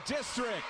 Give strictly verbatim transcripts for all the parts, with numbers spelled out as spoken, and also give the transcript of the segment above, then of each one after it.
District.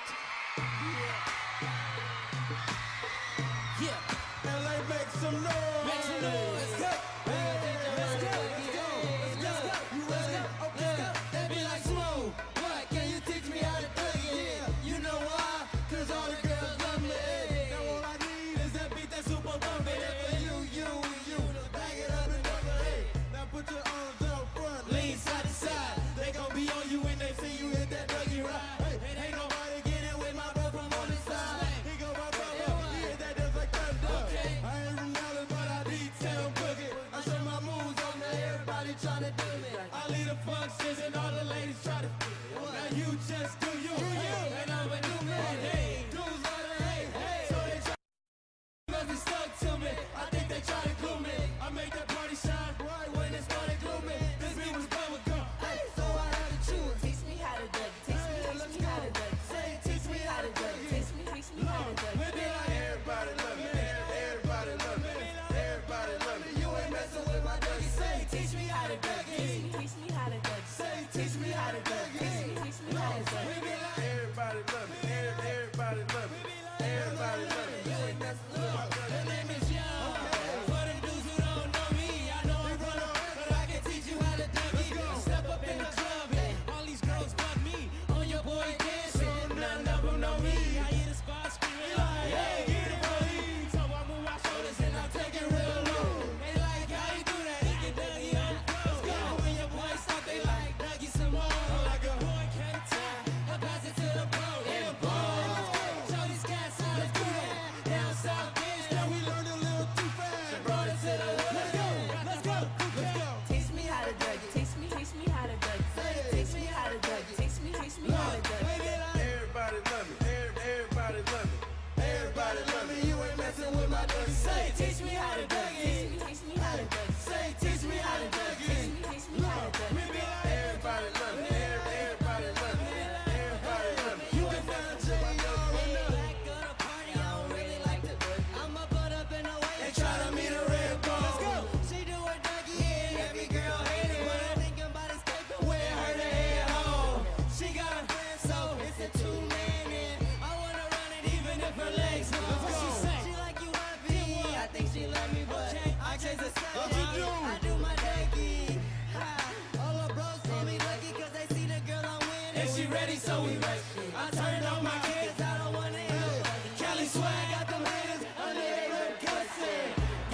Yeah. L A, make some noise. Make some noise. Let's go. Let's go. Let's go. Let's go. You ready? Okay. They be like, Smooth, what? Can you teach me how to thug it? Yeah. You know why? Cause all the girls love me. Now all I need is that beat that's super bumpy. For you, you, you. Bang it up and double it. Now put your arms out front. Lean side to side. They gon' be on you when they see you hit that dougie ride. Hey, ain't nobody getting with my bro from on the side. He go my brother. He hit that just like thunder. Okay. I ain't Ronaldo, but I detail cookie. I show my moves on there. Everybody tryna do me. I lead the functions and all the ladies try to. Now you just do you. And I'ma do me. Hey, dudes love to hate. So they try must be stuck to me. I think they try to glue me. I make that party shine bright when it started gloomy. This beat was bubble gum. Hey, so I had to choose. Teach me how to duck. Teach me, teach me how to duck. Say, teach me how to do it. Teach me, teach me how to duck. We be like, everybody love me. Everybody love me. Everybody love me. You ain't messing with my dougie. Say, teach me how to duck Teach it. me, teach me how to duck. Say, teach me how to duck Teach me, it. teach me how to duck. We be like, everybody love me. Everybody love me. Everybody love me. You ain't messing with my dougie. Her name is Young. For the dudes who don't know me, I know I'm running, but I can teach you how to duck it. Step up in the club, and all these girls bug me. On your boy dancing, none of them know me. I hear the squad screaming like, hey, get it, buddy. So I move my shoulders and I take it real low. They like, how you do that? He can Dougie on the pro. Go. When your boy stop, they like, Dougie some more. Like a boy can't tie, I pass it to the pro. Yeah, boy. Show these cats how to do that. Down south, bitch, now we learned a little too fast. Brought it to the hood. Let's go, let's go, let's go. Teach me how to duck. Teach me, teach me how to duck. Teach me how to duck. Teach me, teach me how to duck. Everybody love me. Everybody love me. Everybody love me. You ain't messing with my dougie. Say, teach me how to duck Teach it. me, teach me how to duck. Say, teach me how to duck Teach it. me, teach me how to duck. We be like, everybody love me. Everybody love me. Everybody love me. You ain't messing with my dougie. Back of the party, I don't really like to duck. I'ma put up in the way. They try to meet a red ball. Let's go. She do her ducky and every girl hate it. But I think about escaping Wear her to head home. She got a friend, so it's a two-man and I wanna run it even if her legs go. Let's go. She say she like you happy. I think she love me, but I change the style. What you do? I do my ducky. Ha. All the bros call me lucky cause they see the girl I'm winning. And she ready, so we ready. I turned on my kids, I don't wanna hear nobody. Cali swag got them haters under their lip cussing.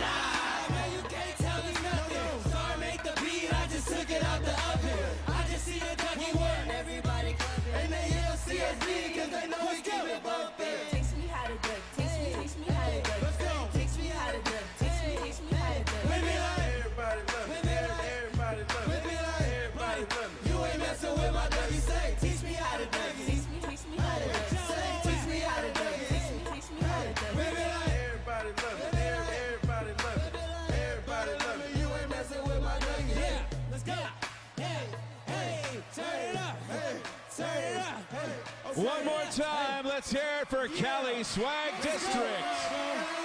Nah, man, you can't tell me nothing. Star make the beat, I just took it out the oven. I just see the ducky work, Everybody clapping. and they yell C S B cause they know we keep it bumping. Teach me how to duck. Teach me, teach me how to duck. Let's go. Teach me how to duck. Teach me, teach me how to duck. We be like, everybody love me. Everybody love me. We be like, everybody love me. You ain't messing with my dougie. Say, teach me how to duck it. Teach me, teach me how to duck. Say, teach me how to duck Teach it. me, teach me how to duck. We be like, everybody love me. Everybody love me. Everybody love me. You ain't messing with my dougie. Yeah, let's go. Hey, hey, turn it up. Hey, turn it up. Hey. One more time, let's hear it for Cali Swag District.